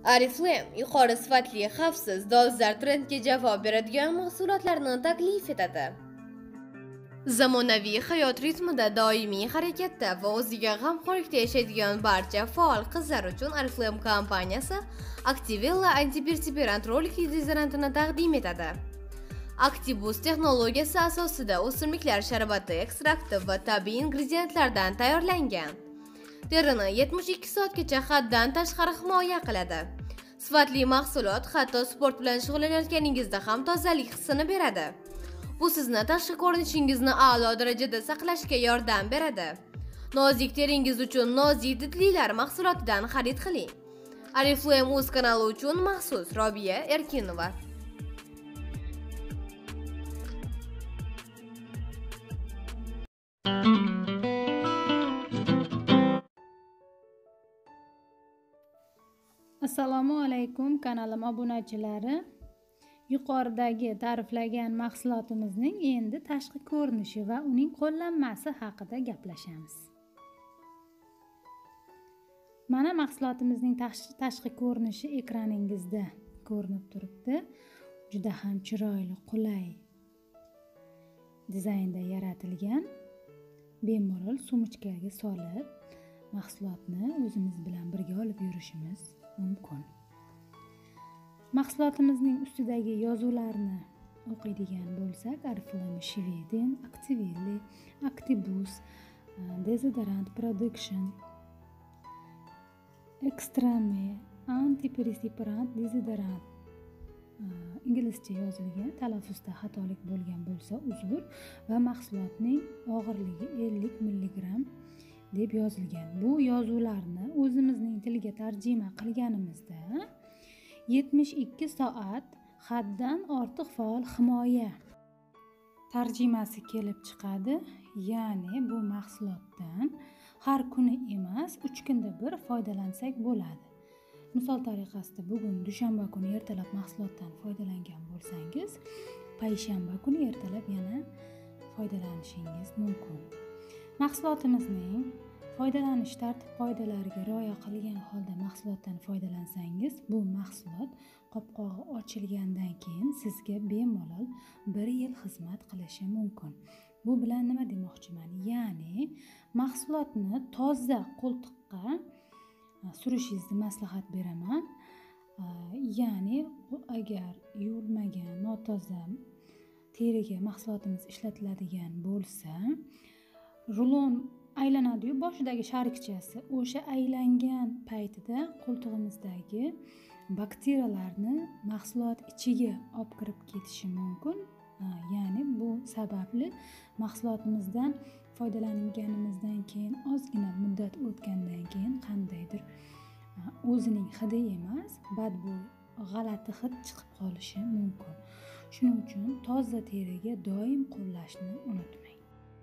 Oriflame yuqori sifatli, xavfsiz, dolzarb trendga javob beradigan mahsulotlarni taklif etadi. Zamonaviy hayot ritmida doimiy harakatda va o'ziga g'amxo'rlikda yashaydigan barcha faol qizlar uchun Oriflame kompaniyasi Activella antiperspirant rolikli dezodorantini taqdim etadi. Actibus texnologiyasi asosida o'simliklar sharbati ekstrakti va tabiiy ingrediyentlardan tayyorlangan. Terini 72 soatgacha haddan tashqari himoya qiladi. Sifatli mahsulot hatto sport bilan shug'ullanayotganingizda ham tozalik hissini beradi. Bu sizni tashqi ko'rinishingizni a'lo darajada saqlashga yordam beradi. Nozik teringiz uchun nozik didlilar mahsulotidan xarid qiling. Oriflame o'z kanali uchun maxsus. Robiya Erkinova. Assalomu alaykum kanalim obunachilari. Yuqoridagi ta'riflagan mahsulotimizning endi tashqi ko'rinishi va uning qo'llanmasi haqida gaplashamiz. Mana mahsulotimizning tashqi ko'rinishi ekraningizda ko'rinib turibdi. Juda ham chiroyli, qulay dizaynda yaratilgan. Bemalol sumочкаga solib, mahsulotni o'zimiz bilan birga olib yurishimiz mumkin. Mahsulotimizning ustidagi yozuvlarni o'qiydigan bo'lsak, Oriflame Schweden, Activella, Actibus, Desodorant Production, Extreme, Antiperspirant Desodorant inglizcha yozilgan, talaffuzda xatolik bo'lgan bo'lsa uzr, va mahsulotning og'irligi 50 mg deb yozilgan. Bu yozuvlarni o'zimizning tilga tarjima qilganimizda 72 soat haddan ortiq faol himoya tarjimasi kelib chiqadi. Ya'ni bu mahsulotdan har kuni emas, 3 kunda bir foydalansak bo'ladi. Misol tariqasida bugun dushanba kuni ertalab mahsulotdan foydalangan bo'lsangiz, payshanba kuni ertalab yana foydalanishingiz mumkin. Mahsulotimizning foydalanish tartib-qoidalariga rioya qilgan holda mahsulotdan foydalansangiz, bu mahsulot qopqog'i ochilgandan keyin sizga bemalol 1 yil xizmat qilishi mumkin. Bu bilan nima demoqchiman? Ya'ni mahsulotni toza qo'ltiqqa surishingizni maslahat beraman. Ya'ni agar yuvilmagan, notoza teriga mahsulotimiz ishlatiladigan bo'lsa, rulon aylanadi-yu, boshidagi sharikchasi, o'sha aylangan paytida qo'ltig'imizdagi bakteriyalarni mahsulot ichiga olib kirib ketishi mumkin. Ya'ni bu sababli mahsulotimizdan foydalanganimizdan keyin ozgina muddat o'tgandan keyin qandaydir o'zining hidi emas, badbo'y, g'alati hid chiqib qolishi mumkin. Shuning uchun toza teriga doim qo'llashni unutmang.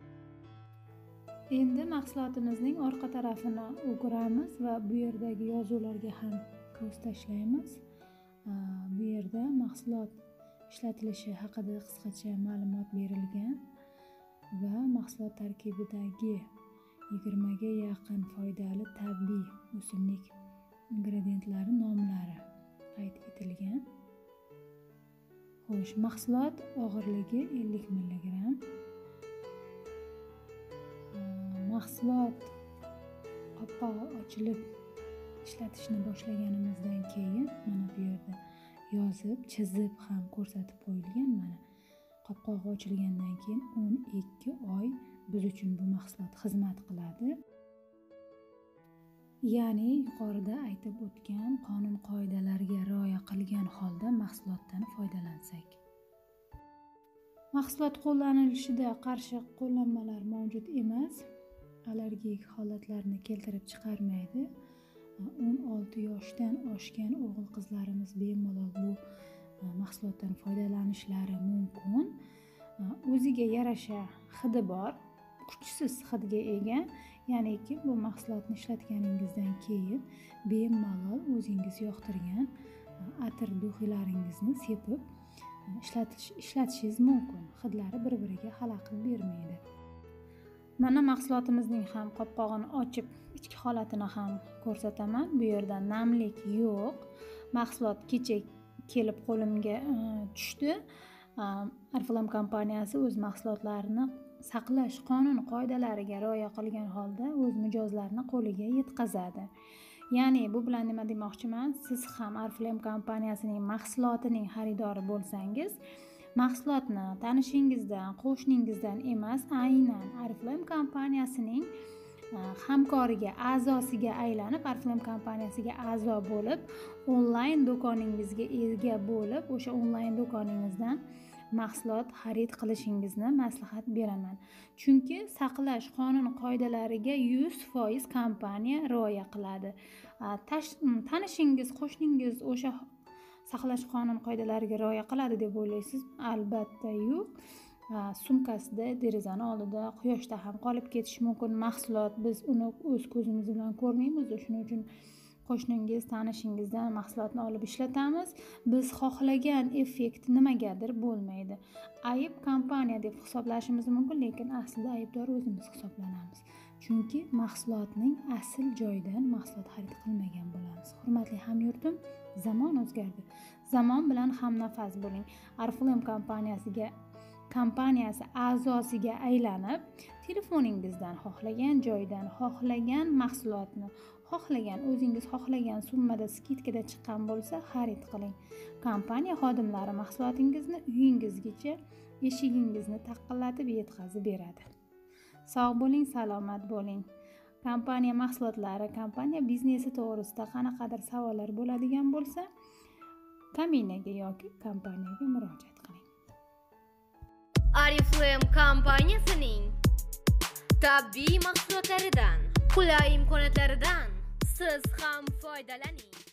Endi mahsulotimizning orqa tarafini o'giramiz va bu yerdagi yozuvlarga ham ko'z tashlaymiz. Bu yerda mahsulot ishlatilishi haqida qisqacha ma'lumot berilgan va mahsulot tarkibidagi 20 ga yaqin foydali tabiiy o'simlik ingredientlari nomlari qayd etilgan. Xo'sh, mahsulot og'irligi 50 mg. Mahsulot qopqog'i ochilib ishlatishni boshlaganimizdan keyin mana bu yerda yozib, chizib ham ko'rsatib qo'yilgan. Mana qopqog'i ochilgandan keyin 12 oy biz uchun bu mahsulot xizmat qiladi. Ya'ni yuqorida aytib o'tgan qonun qoidalarga rioya qilgan holda mahsulotdan foydalansak. Mahsulot qo'llanilishida qarshi qo'llanmalar mavjud emas. Allergik holatlarni keltirib chiqarmaydi. 16 yoshdan oshgan o'g'il-qizlarimiz bemalol bu mahsulotdan foydalanishlari mumkin. O'ziga yarasha hidi bor, kuchsiz hidga ega. Ya'niki bu mahsulotni ishlatganingizdan keyin bemalol o'zingiz yoqtirgan atir duxilaringizni sepib ishlatishingiz mumkin. Hidlari bir-biriga xalaqit bermaydi. Mana mahsulotimizning ham qopqog'ini ochib, ichki holatini ham ko'rsataman. Bu yerda namlik yo'q. mahsulot kecha kelib qo'limga tushdi. Oriflame kompaniyasi o'z mahsulotlarini saqlash qonun qoidalariga rioya qilgan holda o'z mijozlarini qo'liga yetkazadi. Ya'ni bu bilan nima demoqchiman? Siz ham Oriflame kompaniyasining mahsulotining xaridori bo'lsangiz, mahsulotni tanishingizdan, qo'shningizdan emas, aynan Oriflame kompaniyasining hamkoriga, a'zosiga aylanib, Oriflame kompaniyasiga a'zo bo'lib, onlayn do'koningizga ega bo'lib, o'sha onlayn do'koningizdan mahsulot xarid qilishingizni maslahat beraman. Chunki saqlash qonun qoidalariga 100% kompaniya rioya qiladi. Tanishingiz, qo'shningiz o'sha saqlash qonun qoidalariga rioya qiladi deb o'ylaysiz? Albatta yo'q. Sumkasida, derazani oldida, quyoshda ham qolib ketishi mumkin mahsulot. Biz uni o'z ko'zimiz bilan ko'rmaymiz. Shuning uchun qo'shningiz, tanishingizdan mahsulotni olib ishlatamiz. Biz xohlagan effekt nimagadir bo'lmaydi. Ayb kompaniya deb hisoblashimiz mumkin, lekin aslida aybdor o'zimiz hisoblanamiz. Chunki mahsulotning asl joyidan mahsulot xarid qilmagan bo'lamiz. Hurmatli hamyurtim, zamon o'zgardi. Zamon bilan hamnafas bo'ling. Oriflame kompaniyasi a'zosiga aylanib, telefoningizdan xohlagan joydan xohlagan mahsulotni, xohlagan o'zingiz xohlagan summada skidkada chiqqan bo'lsa xarid qiling. Kompaniya xodimlari mahsulotingizni uyingizgacha, eshigingizni taqillatib yetkazib beradi. Sog' bo'ling, salomat bo'ling. Kompaniya mahsulotlari, kompaniya biznesi to'g'risida qanaqadir savollar bo'ladigan bo'lsa, kaminaga yoki kompaniyaga murojaat qiling. Oriflame kompaniyasining tabiiy mahsulotlaridan, qulay imkoniyatlaridan siz ham foydalaning.